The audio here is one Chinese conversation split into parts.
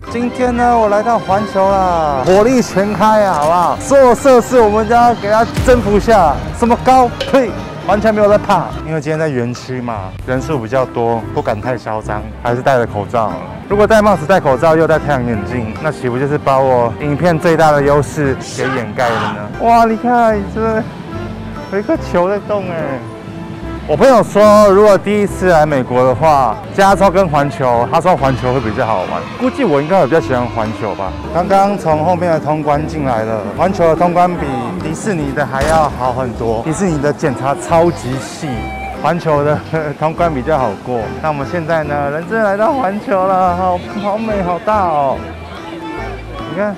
今天呢，我来到环球啦，火力全开啊，好不好？所有设施我们都要给它征服下，什么高呸，完全没有在怕。因为今天在园区嘛，人数比较多，不敢太嚣张，还是戴着口罩。如果戴帽子、戴口罩又戴太阳眼镜，那岂不就是把我影片最大的优势给掩盖了呢？哇，你看，这有一颗球在动哎。我朋友说，如果第一次来美国的话，加州跟环球，他说环球会比较好玩。估计我应该会比较喜欢环球吧。刚刚从后面的通关进来了，环球的通关比迪士尼的还要好很多。迪士尼的检查超级细，环球的通关比较好过。那我们现在呢，人真的来到环球了，好美，好大哦！你看。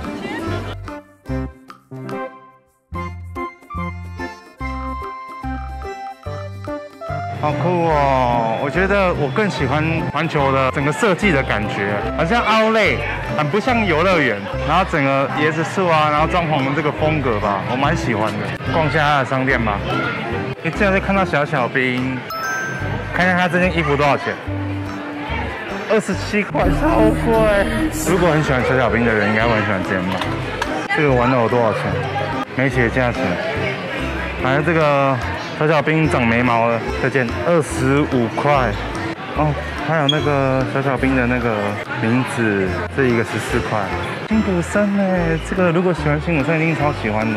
好酷哦！我觉得我更喜欢环球的整个设计的感觉，好像Outlet，很不像游乐园。然后整个椰子树啊，然后装潢的这个风格吧，我蛮喜欢的。逛一下它的商店吧。你竟然会看到小小兵，看看他这件衣服多少钱？27块，超贵！如果很喜欢小小兵的人，应该会很喜欢这件吧。这个玩偶多少钱？没写价钱。还有这个。小小兵长眉毛了，这件25块哦，还有那个小小兵的那个名字，这一个14块。辛普森哎，这个如果喜欢辛普森，一定超喜欢的。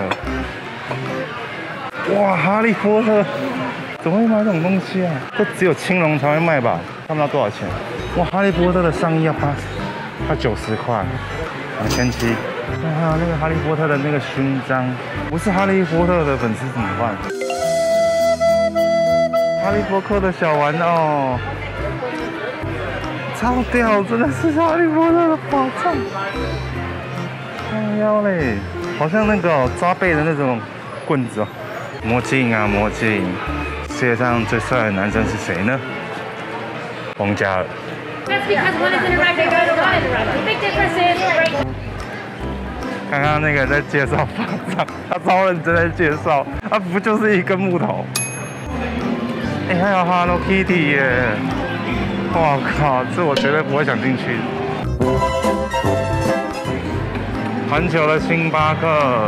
哇，哈利波特，怎么会买这种东西啊？这只有青龙才会卖吧？看不到多少钱。哇，哈利波特的上衣要90块，2700。还有那个哈利波特的那个勋章，不是哈利波特的粉丝怎么办？哈利波特的小玩偶，超屌，真的是哈利波特的宝藏。哎呦嘞，好像那个抓背的那种棍子哦。魔镜啊，魔镜！世界上最帅的男生是谁呢？王嘉尔。刚刚那个在介绍宝藏，他超认真在介绍，他不就是一根木头？哎，还有 Hello Kitty 耶！哇靠，这我绝对不会想进去。环球的星巴克，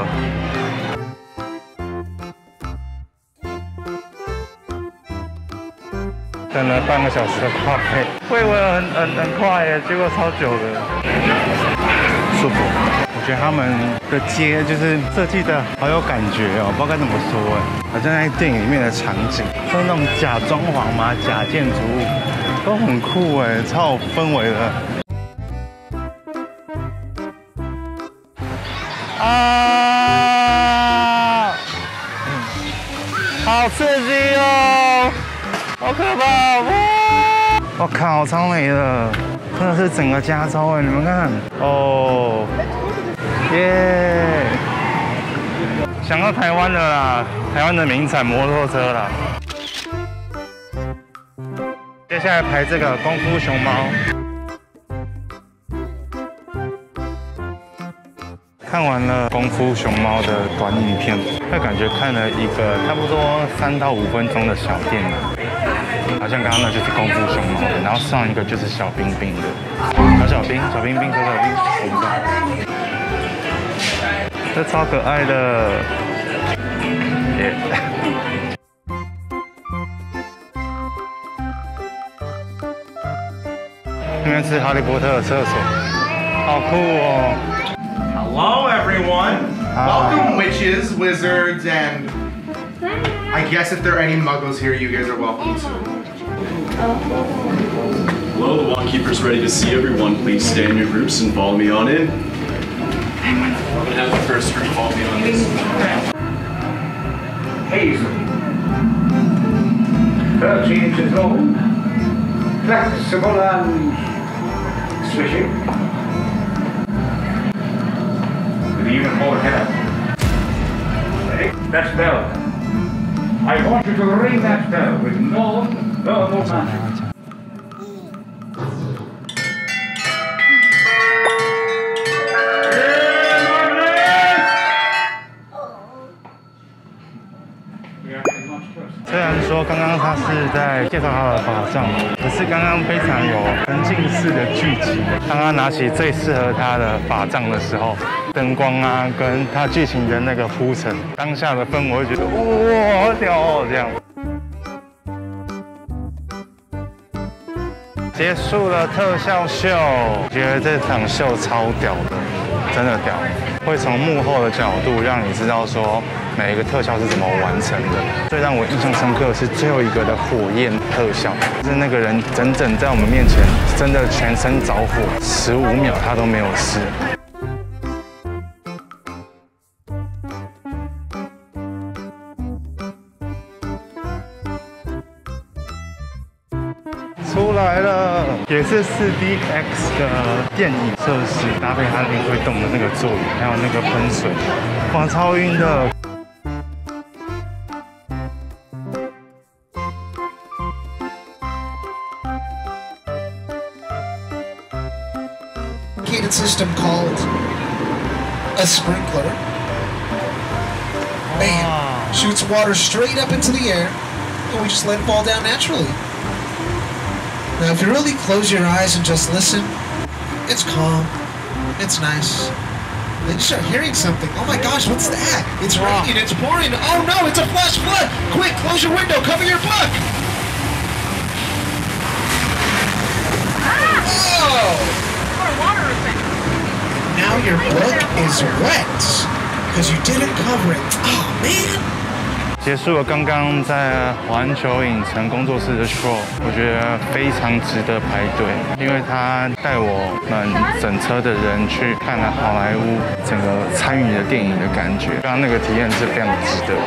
等了半个小时的咖啡，我以为很快耶，结果超久的，舒服。我觉得他们的街就是设计的好有感觉哦，不知道该怎么说哎，好像在电影里面的场景，都是那种假装潢嘛、假建筑物，都很酷哎，超有氛围的。啊！好刺激哦，好可怕！哇！我靠，超美的，真的是整个加州哎，你们看哦。耶！想到台湾了啦，台湾的名产摩托车啦。接下来排这个功夫熊猫。看完了功夫熊猫的短影片，会感觉看了一个差不多3到5分钟的小电影。好像刚刚那就是功夫熊猫的，然后上一个就是小冰冰的。小冰，小冰冰，小冰，我不知道。这超可爱的，耶！那边是哈利波特的厕所，好酷哦 ！Hello everyone, welcome witches, wizards, and I guess if there are any muggles here, you guys are welcome too. Hello, the Wandkeeper's ready to see everyone. Please stay in your groups and follow me on in. I'm gonna have the first group follow me on this. Hazel, 13 inches long, flexible and swishing, with even more hair. Ready? That's bell. I want you to ring that bell with no verbal magic. 在介绍他的法杖，可是刚刚非常有沉浸式的剧情。当他拿起最适合他的法杖的时候，灯光啊，跟他剧情的那个铺陈，当下的氛围，我就觉得哇，好屌哦，这样。结束了特效秀，觉得这场秀超屌的，真的屌，会从幕后的角度让你知道说每一个特效是怎么完成的。最让我印象深刻的是最后一个的火焰特效，就是那个人整整在我们面前，真的全身着火，15秒他都没有事。出来了，也是4DX 的电影设施，搭配它灵会动的那个座椅，还有那个喷水，哇，超晕的。 System called a sprinkler. Bam! Shoots water straight up into the air, and we just let it fall down naturally. Now, if you really close your eyes and just listen, it's calm, it's nice. Then you start hearing something. Oh my gosh, what's that? It's raining, it's pouring. Oh no, it's a flash flood! Quick, close your window, cover your book! Oh! Now your book is wet because you didn't cover it. Oh man! 结束了刚刚在环球影城工作室的 show， 我觉得非常值得排队，因为他带我们整车的人去看了好莱坞整个参与的电影的感觉，刚刚那个体验是非常值得。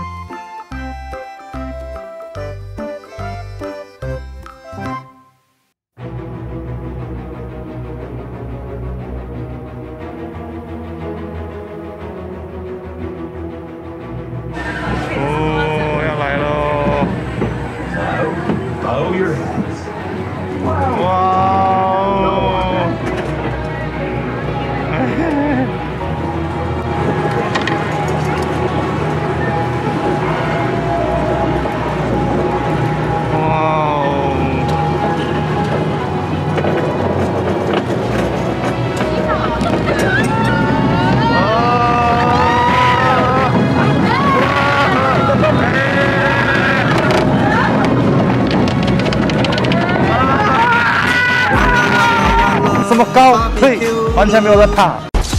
这么高，嘿，完全没有在怕。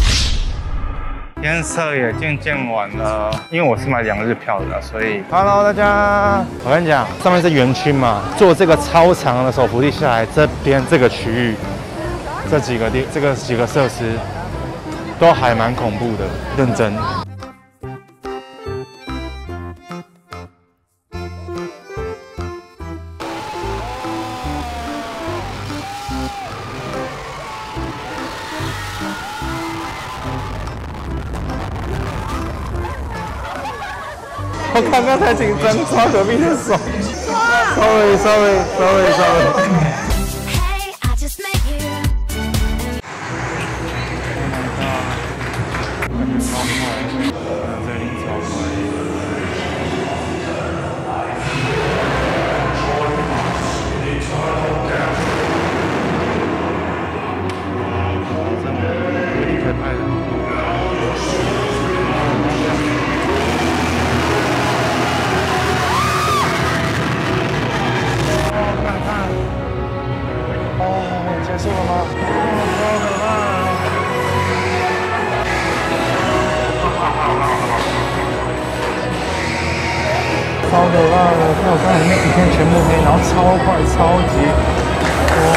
天色也渐渐晚了，因为我是买2日票的，所以 Hello 大家，我跟你讲，上面是园区嘛，坐这个超长的手扶梯下来，这边这个区域，这几个设施都还蛮恐怖的，认真。我刚刚才紧张，抓隔壁的手。Sorry。结束了吗？超可怕的！看我刚才里面影片全部黑，然后超快，超级多。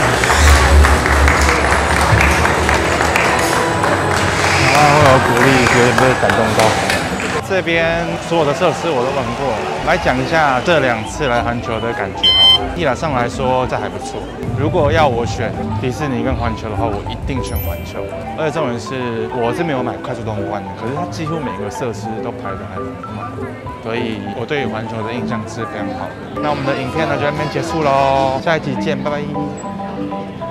然后会有鼓励，觉得被感动到。这边所有的设施我都玩过，来讲一下这2次来环球的感觉哈。一来上来说，这还不错。如果要我选迪士尼跟环球的话，我一定选环球。而且重点是，我是没有买快速通关的，可是它几乎每个设施都排得还蛮快，所以我对环球的印象是非常好的。那我们的影片呢就到这边结束喽，下一集见，拜拜。